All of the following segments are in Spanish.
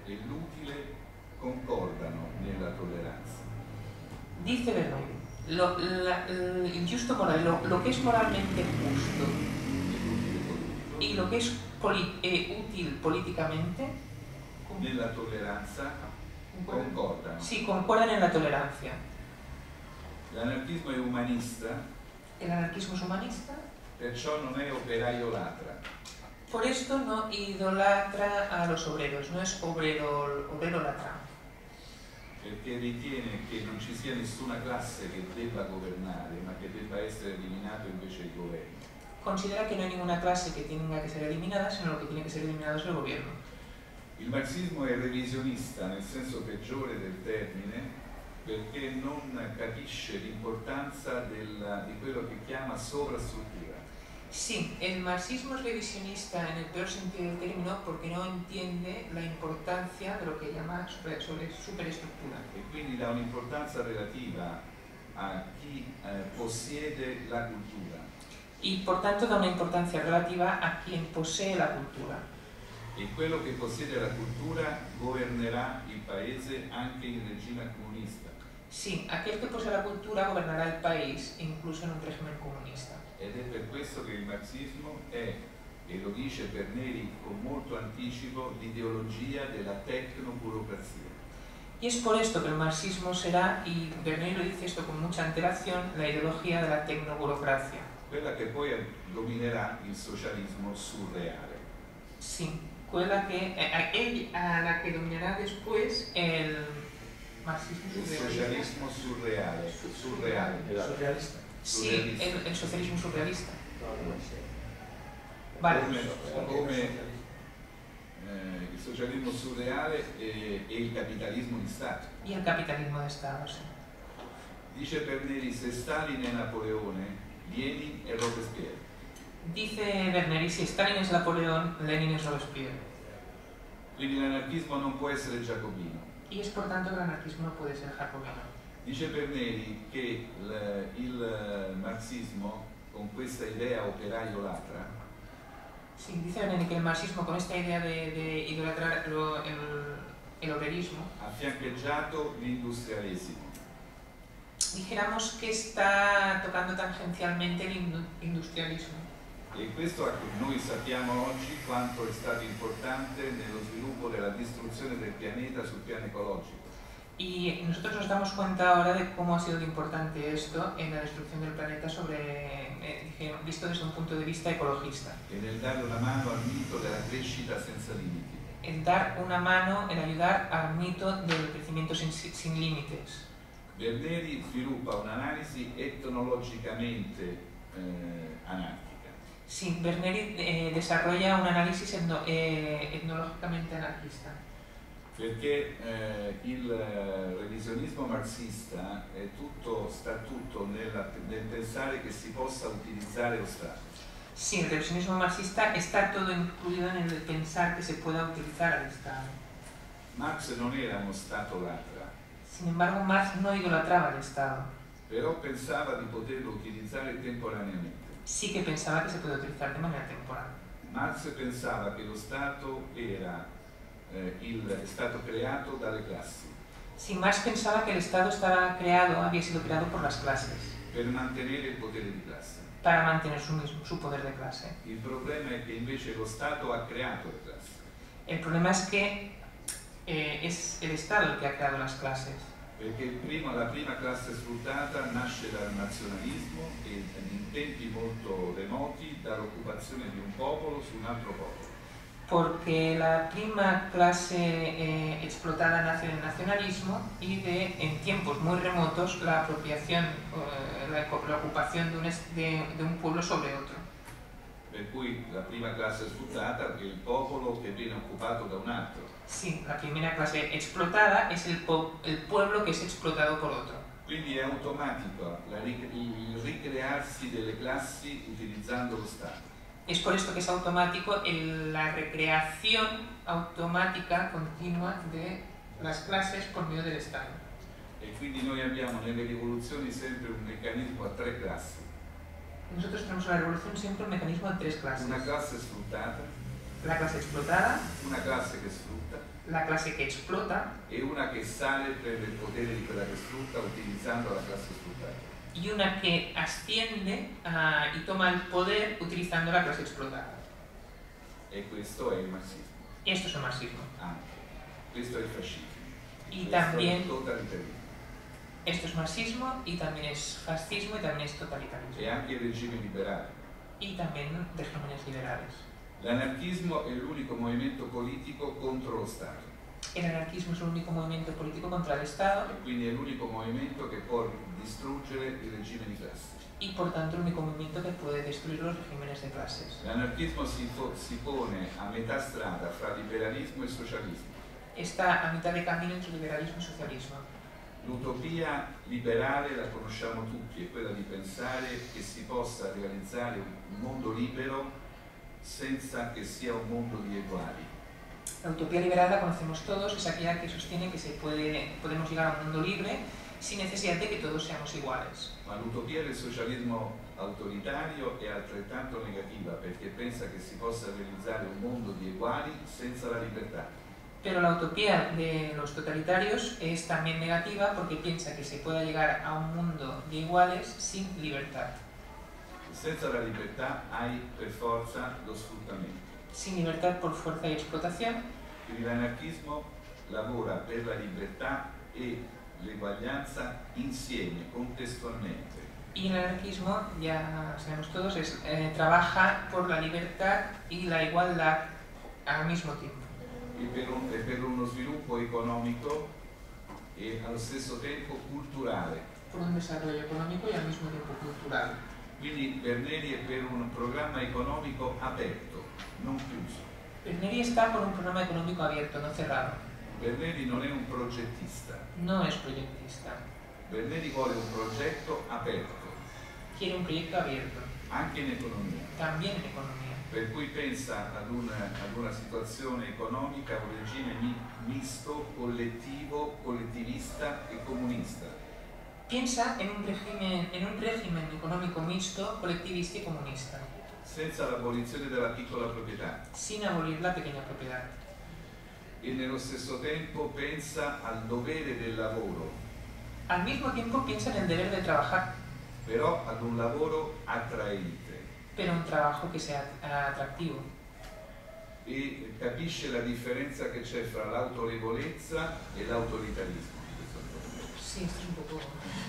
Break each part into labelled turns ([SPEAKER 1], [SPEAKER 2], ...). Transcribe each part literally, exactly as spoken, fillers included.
[SPEAKER 1] e l'utile concordano nella tolleranza.
[SPEAKER 2] Dice Bernoni, lo, la, el justo moral, lo, lo que es moralmente justo y lo que es poli, eh, útil políticamente
[SPEAKER 1] nella tolleranza concordano.
[SPEAKER 2] Sí, concuerdan en la tolerancia.
[SPEAKER 1] L'anarchismo è umanista,
[SPEAKER 2] El anarquismo es humanista,
[SPEAKER 1] perciò non è operaio-latra.
[SPEAKER 2] por esto no idolatra a los obreros, no es obrero, obrero latra.
[SPEAKER 1] Perché ritiene che non ci sia nessuna classe che debba governare, ma che debba essere eliminato invece il governo.
[SPEAKER 2] Considera que no hay ninguna clase que tenga que ser eliminada, sino lo que tiene que ser eliminado es el gobierno.
[SPEAKER 1] Il marxismo è revisionista nel senso peggiore del termine, perché non capisce l'importanza di quello che chiama sovrastruttura.
[SPEAKER 2] Sí, el marxismo es revisionista en el peor sentido del término porque no entiende la importancia de lo que llama sobre, sobre superestructura.
[SPEAKER 1] E quindi dà un'importanza relativa a chi eh, possiede la cultura.
[SPEAKER 2] Y por tanto da una importancia relativa a quien posee la cultura.
[SPEAKER 1] E quello che possiede la cultura governerà il paese anche in regime comunista.
[SPEAKER 2] Sí, aquel que posee la cultura gobernará el país incluso en un régimen comunista.
[SPEAKER 1] Ed è per questo che il marxismo è, e lo dice Berneri con molto anticipo, l'ideologia della tecnoburocrazia.
[SPEAKER 2] Y es por esto que el marxismo será, y Berneri lo dice esto con mucha antelación, la ideología de la tecnoburocracia.
[SPEAKER 1] Quella che poi dominerà il socialismo surreale.
[SPEAKER 2] Sí, quella que, a, a la que dominará después el marxismo surrealista.
[SPEAKER 1] Il socialismo surreale. Surreale.
[SPEAKER 3] Surrealista.
[SPEAKER 2] Sí, el, el socialismo surrealista. Vale.
[SPEAKER 1] Come, come eh, il socialismo surreale e, e il capitalismo di Stato.
[SPEAKER 2] Y el capitalismo de Estado, sí.
[SPEAKER 1] Dice Berneri, se Stalin è Napoleone, Lenin è Robespierre.
[SPEAKER 2] Dice Berneri, si Stalin es Napoleón, Lenin es Robespierre.
[SPEAKER 1] Quindi l'anarchismo non può essere giacobino.
[SPEAKER 2] Y es por tanto que el anarquismo no puede ser jacobino.
[SPEAKER 1] Dice Berneri che il, il marxismo, con questa idea operaio-latra,
[SPEAKER 2] sí, dice Berneri que el marxismo, con esta idea de, de idolatrar lo, el, el obrerismo,
[SPEAKER 1] ha fiancheggiato l'industrialesimo.
[SPEAKER 2] Dijéramos que está tocando tangencialmente el industrialismo.
[SPEAKER 1] E questo noi sappiamo oggi quanto è stato importante nello sviluppo della distruzione del pianeta sul piano ecologico.
[SPEAKER 2] Y nosotros nos damos cuenta ahora de cómo ha sido importante esto en la destrucción del planeta sobre, eh, visto desde un punto de vista ecologista.
[SPEAKER 1] E nel dare una mano al mito della crescita senza limiti.
[SPEAKER 2] En dar una mano, en ayudar al mito del crecimiento sin, sin límites.
[SPEAKER 1] Berneri sviluppa un'analisi etnologicamente eh, anarchica.
[SPEAKER 2] Sí, Berneri eh, desarrolla un análisis etno, eh, etnológicamente anarquista.
[SPEAKER 1] Perché eh, il revisionismo marxista è tutto, sta tutto nella, nel pensare che si possa utilizzare lo Stato.
[SPEAKER 2] Sí, el revisionismo marxista está todo incluido en el pensar que se pueda utilizar al Estado.
[SPEAKER 1] Marx non era uno Stato latra.
[SPEAKER 2] Sin embargo, Marx no idolatraba al Estado.
[SPEAKER 1] Però pensava di poterlo utilizzare temporaneamente.
[SPEAKER 2] Sí que pensaba que se puede utilizar de manera temporal.
[SPEAKER 1] Marx pensava che lo Stato era eh, il, è stato creato dalle classi.
[SPEAKER 2] Sí, Marx pensaba que el Estado estaba creado, había sido creado por las clases.
[SPEAKER 1] Per mantenere il potere di classe.
[SPEAKER 2] Para mantener su, mismo, su poder de clase.
[SPEAKER 1] Il problema è che invece lo Stato ha creato le classi.
[SPEAKER 2] El problema es que eh, es el Estado el que ha creado las clases.
[SPEAKER 1] Perché prima, la prima classe sfruttata nasce dal nazionalismo e in tempi molto remoti dall'occupazione di un popolo su un altro popolo.
[SPEAKER 2] Porque la prima clase eh, explotada nace del nacionalismo y de, en tiempos muy remotos, la apropiación, eh, la, la ocupación de un, de, de un pueblo sobre otro.
[SPEAKER 1] Per cui la prima classe sfruttata è il popolo che viene occupato da un altro.
[SPEAKER 2] Sí, la primera clase explotada es el, po el pueblo que es explotado por otro.
[SPEAKER 1] Quindi è automatico la, il ricrearsi delle classi utilizzando lo Stato.
[SPEAKER 2] Es por esto que es automático el, la recreación automática continua de las clases por medio del Estado.
[SPEAKER 1] E quindi noi abbiamo nelle rivoluzioni sempre un meccanismo a tre classi.
[SPEAKER 2] Nosotros tenemos en la revolución siempre un mecanismo de tres clases.
[SPEAKER 1] Una classe sfruttata,
[SPEAKER 2] la clase explotada,
[SPEAKER 1] una classe che sfrutta
[SPEAKER 2] la clase che explota
[SPEAKER 1] e una che sale per il potere di quella che sfrutta utilizzando la classe sfruttata.
[SPEAKER 2] y una que asciende uh, y toma el poder utilizando la clase explotada.
[SPEAKER 1] E questo è il marxismo.
[SPEAKER 2] Y esto es el marxismo.
[SPEAKER 1] Anche. Questo è il fascismo.
[SPEAKER 2] Y
[SPEAKER 1] questo
[SPEAKER 2] también,
[SPEAKER 1] è il totalitarismo.
[SPEAKER 2] esto es marxismo y también es fascismo y también es totalitarismo.
[SPEAKER 1] E anche il regime liberale.
[SPEAKER 2] Y también regímenes liberales.
[SPEAKER 1] L'anarchismo è l'unico movimento politico contro lo Stato.
[SPEAKER 2] El anarquismo es el único movimiento político contra el Estado.
[SPEAKER 1] E quindi è l'unico movimento che può distruggere il regime di classe.
[SPEAKER 2] Y por tanto el único movimiento que puede destruir los regímenes de clases.
[SPEAKER 1] L'anarchismo si, si pone a metà strada fra liberalismo e socialismo.
[SPEAKER 2] Está a mitad de camino entre liberalismo y socialismo.
[SPEAKER 1] L'utopia liberale la conosciamo tutti, è quella di pensare che si possa realizzare un mondo libero senza che sia un mondo di eguali.
[SPEAKER 2] La utopía liberal la conocemos todos, es aquella que sostiene que se puede, podemos llegar a un mundo libre sin necesidad de que todos seamos iguales.
[SPEAKER 1] Ma l'utopia del socialismo autoritario è altrettanto negativa perché pensa che si possa realizzare un mondo di eguali senza la libertà.
[SPEAKER 2] Pero la utopía de los totalitarios es también negativa porque piensa que se pueda llegar a un mundo de iguales sin libertad.
[SPEAKER 1] Senza la libertà hai per forza lo sfruttamento.
[SPEAKER 2] Sin libertad por fuerza y explotación.
[SPEAKER 1] Quindi l'anarchismo lavora per la libertà e l'eguaglianza insieme, contestualmente.
[SPEAKER 2] Y el anarquismo, ya sabemos todos, es, eh, trabaja por la libertad y la igualdad al mismo tiempo.
[SPEAKER 1] E per, un, e per uno sviluppo economico e allo stesso tempo culturale.
[SPEAKER 2] Por un desarrollo económico y al mismo tiempo cultural.
[SPEAKER 1] Quindi Berneri è per un programma economico aperto, non chiuso.
[SPEAKER 2] Berneri está por un programa económico abierto, no cerrado.
[SPEAKER 1] Berneri non è un progettista.
[SPEAKER 2] No es proyectista.
[SPEAKER 1] Berneri vuole un progetto aperto.
[SPEAKER 2] Quiere un proyecto abierto.
[SPEAKER 1] Anche in economia.
[SPEAKER 2] También en economía.
[SPEAKER 1] Per cui pensa ad una, ad una situazione economica, un regime mi, misto, collettivo, collettivista e comunista.
[SPEAKER 2] Piensa en un régimen, en un régimen económico mixto, colectivista y comunista.
[SPEAKER 1] Senza l'abolizione della piccola proprietà.
[SPEAKER 2] Sin abolir la pequeña propiedad.
[SPEAKER 1] E nello stesso tempo pensa al dovere del lavoro.
[SPEAKER 2] Al mismo tiempo piensa en el deber de trabajar.
[SPEAKER 1] Però ad un lavoro attraente.
[SPEAKER 2] Pero un trabajo que sea atractivo.
[SPEAKER 1] E capisce la differenza che c'è fra l'autorevolezza e l'autoritarismo.
[SPEAKER 2] Sí, esto es un poco...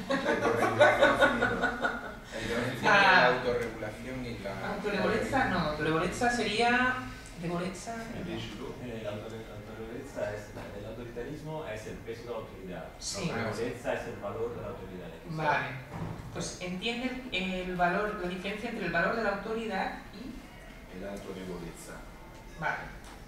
[SPEAKER 3] La autorregulación y la...
[SPEAKER 2] Autorevolezza no, autorevolezza sería... Revolezza...
[SPEAKER 4] Eh, L'autorevolezza es el autoritarismo es el peso de la autoridad.
[SPEAKER 2] Sí.
[SPEAKER 4] La autorrevolezza es el valor de la autoridad.
[SPEAKER 2] Vale. Pues entiende el valor, la diferencia entre el valor de la autoridad y...
[SPEAKER 1] E l'autorevolezza.
[SPEAKER 2] Vale.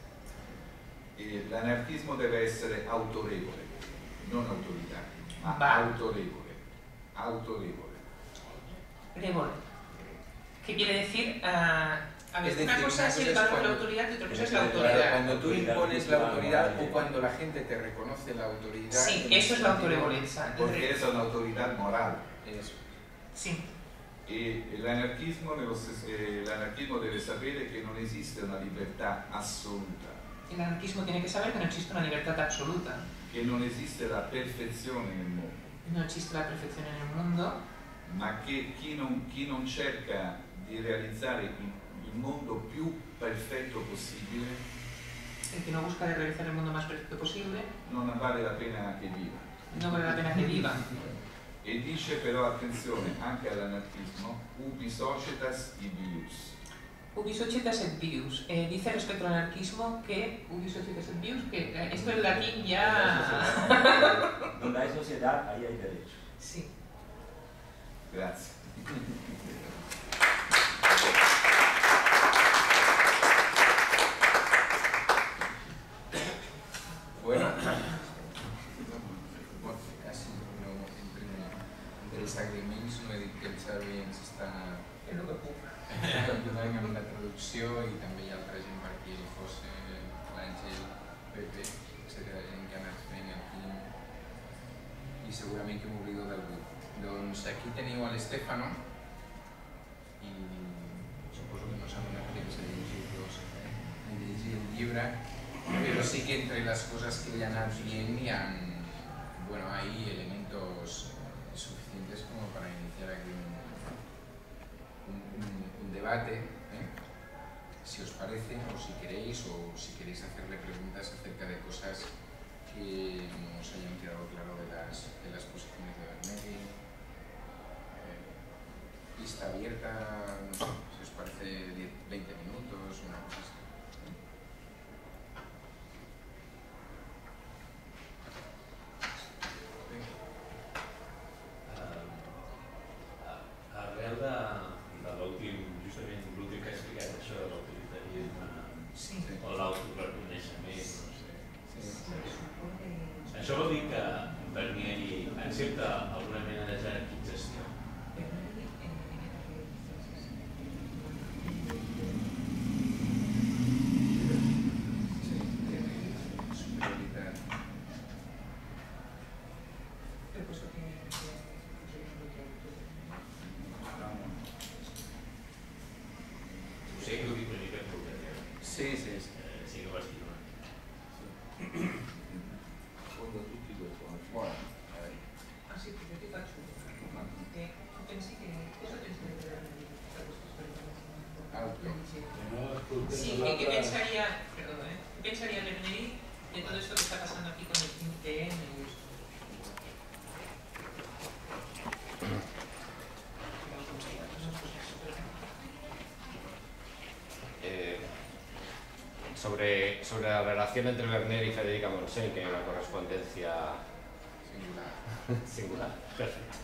[SPEAKER 1] E l'anarchismo deve essere autorevole, non autoritario, ma
[SPEAKER 2] Vale.
[SPEAKER 1] autorevole. Autorevole.
[SPEAKER 2] Revole. ¿Qué quiere decir? Uh, a ver,
[SPEAKER 3] Es decir,
[SPEAKER 2] una cosa
[SPEAKER 3] una
[SPEAKER 2] es
[SPEAKER 3] cosa
[SPEAKER 2] el
[SPEAKER 3] es
[SPEAKER 2] valor de la
[SPEAKER 3] cuando-
[SPEAKER 2] autoridad y otra cosa es la
[SPEAKER 4] Claro,
[SPEAKER 2] autoridad.
[SPEAKER 3] Cuando tú impones la autoridad o cuando la gente te reconoce la autoridad...
[SPEAKER 2] Sí,
[SPEAKER 3] en
[SPEAKER 2] eso
[SPEAKER 3] el
[SPEAKER 2] es la
[SPEAKER 3] sentido-
[SPEAKER 2] autorevolezza.
[SPEAKER 1] Perché è un'autorità morale.
[SPEAKER 3] Eso.
[SPEAKER 2] Sí.
[SPEAKER 1] E l'anarchismo, nello stesso- eh, l'anarchismo deve sapere che non esiste una libertà assoluta,
[SPEAKER 2] El anarquismo tiene que saber que no existe una libertad absoluta.
[SPEAKER 1] che non esiste la perfezione nel mondo,
[SPEAKER 2] No existe la perfección en el mundo,
[SPEAKER 1] ma che chi non, chi non cerca di realizzare il, il mondo più perfetto possibile
[SPEAKER 2] el que no busca de realizar el mundo más perfecto posible,
[SPEAKER 1] non vale la pena che viva.
[SPEAKER 2] no vale la pena que viva.
[SPEAKER 1] E dice però, attenzione, anche all'anarchismo, ubi societas ibius.
[SPEAKER 2] Ubi societas et vius. Eh, dice respecto al anarquismo que ubi societas et vius, que eh, esto en latín ya...
[SPEAKER 4] Donde hay sociedad, ahí hay derecho.
[SPEAKER 2] Sí.
[SPEAKER 1] Grazie.
[SPEAKER 3] Bueno, ha sido no, entre, entre els agriments no he dit que el Xavi ens està
[SPEAKER 2] Es lo que ocupa.
[SPEAKER 3] ajudant amb la traducció i també hi ha altra gent per aquí, el José, l'Àngel, Pepe, etcètera, gent que ha anat fent aquí i segurament que m'oblido d'algú. Doncs aquí teniu a l'Estefano i suposo que no s'ha donat temps a llegir-los, a llegir el llibre, però sí que que entre las cosas que le han dado bien y han, bueno, hay elementos suficientes como para iniciar aquí un, un, un, un debate, ¿eh? Si os parece, o si queréis, o si queréis hacerle preguntas acerca de cosas que no os hayan quedado claro de las, de las posiciones de Berneri. Eh, lista abierta, no sé, si os parece diez, veinte minutos, una cosa así.
[SPEAKER 4] Arrel de, de l'últim, justament l'últim que ha explicat això de l'autoritarisme
[SPEAKER 2] Sí.
[SPEAKER 4] o l'autoreconeixement, no sé.
[SPEAKER 2] Sí.
[SPEAKER 4] Això vol dir que Bernieri accepta alguna mena de jerarquització. Sé que ho dic una mica provocatiu.
[SPEAKER 1] Sì, sì, sì.
[SPEAKER 4] Eh, sí que ho estic donant.
[SPEAKER 1] Fondo tutti dopo, fuori.
[SPEAKER 2] Ah sì, perché ti faccio una. Eh, tu pensi che cosa pensi di Berneri da questo storico?
[SPEAKER 1] Altro.
[SPEAKER 2] Sí, ¿qué, qué pensaría, perdón, ¿eh? ¿Qué pensaría Berneri de todo esto que está pasando aquí con el T N y esto?
[SPEAKER 5] Eh, sobre, sobre la relación entre Bernieri y Federica Montseny, que hay una correspondencia
[SPEAKER 3] Singular.
[SPEAKER 5] singular. Perfecto.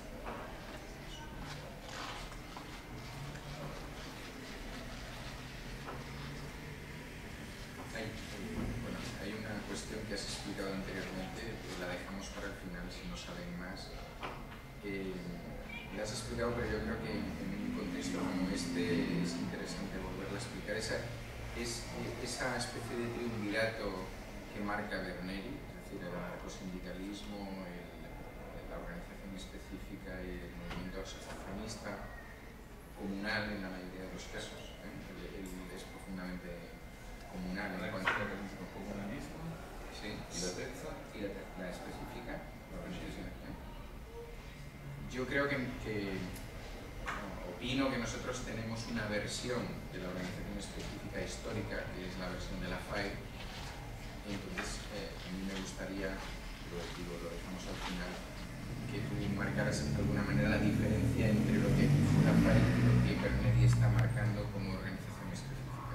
[SPEAKER 3] Hay, bueno, hay una cuestión que has explicado anteriormente, que la dejamos para el final si no saben más. Eh, la has explicado, pero yo creo que en un contexto como este es interesante volverla a explicar. Esa, es, esa especie de triunvirato que marca Berneri, es decir, el anarcosindicalismo, el, la organización específica y el movimiento asociacionista comunal en la mayoría de los casos. ¿eh? Él, él es profundamente comunal en cuanto a
[SPEAKER 1] comunismo.
[SPEAKER 3] Sí.
[SPEAKER 1] ¿Y la terza?
[SPEAKER 3] Y la, la específica, la organización. ¿eh? Yo creo que, que no, opino que nosotros tenemos una versión de la organización específica histórica, que es la versión de la F A E. Entonces, eh, a mí me gustaría, lo digo, lo dejamos al final, que tú marcaras de alguna manera la diferencia entre lo que fue la F A E y lo que Berneri está marcando como organización específica.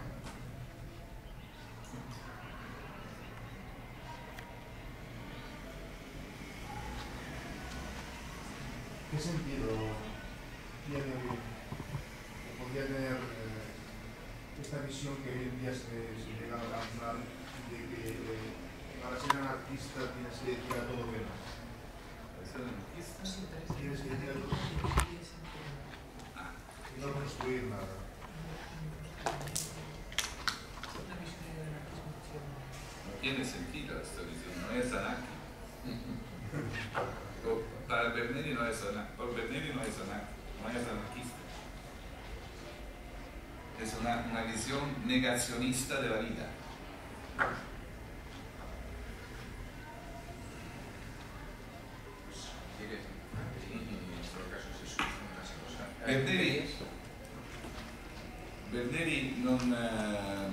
[SPEAKER 6] ¿Qué sentido tiene, o podría tener eh, esta visión que hoy en día se, se llega a hablar de que eh, para ser anarquista tienes que decir a todo que no?
[SPEAKER 1] ¿Para ser anarquista?
[SPEAKER 6] Tienes que decir a todo y no construir nada.
[SPEAKER 1] No tiene sentido esta visión, no es anarquista. Para Berneri no es anarquista, por Berneri no es anarquista, no es anarquista. Es una, una visión negacionista de la vida. Berneri, Berneri non eh,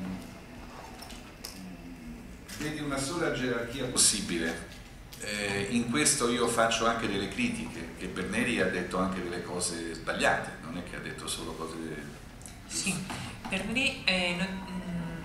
[SPEAKER 1] vede una sola gerarchia possibile. Eh, in questo io faccio anche delle critiche, che Berneri ha detto anche delle cose sbagliate, non è che ha detto solo cose
[SPEAKER 2] Sí, Berneri, eh, no, mm,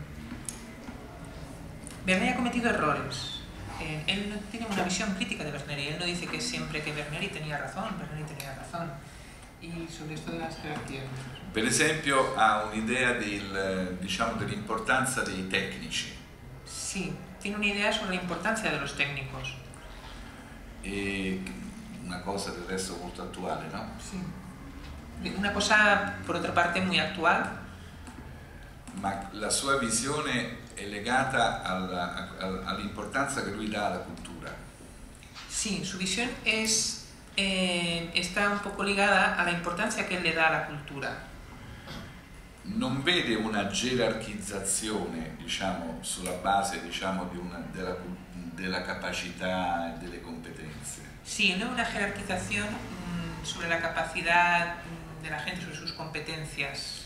[SPEAKER 2] Berneri ha cometido errores. Eh, él no tiene una visión crítica de Berneri. Él no dice que siempre que Berneri tenía razón, Berneri tenía razón. Y sobre esto de las jerarquías.
[SPEAKER 1] Per esempio ha un'idea del, diciamo, dell'importanza dei tecnici.
[SPEAKER 2] Sí, tiene una idea sobre la importancia de los técnicos.
[SPEAKER 1] E una cosa del resto molto attuale, no?
[SPEAKER 2] Sí. Una cosa, por otra parte, muy actual.
[SPEAKER 1] Ma la sua visione è legata alla, all'importanza che lui dà alla cultura.
[SPEAKER 2] Sí, su visión es, eh, está un poco ligada a la importancia que él le da a la cultura.
[SPEAKER 1] non vede una gerarchizzazione, diciamo, sulla base, diciamo, di una, della, della capacità e delle competenze.
[SPEAKER 2] Sí, no una jerarquización mmm, sobre la capacidad de la gente, sobre sus competencias.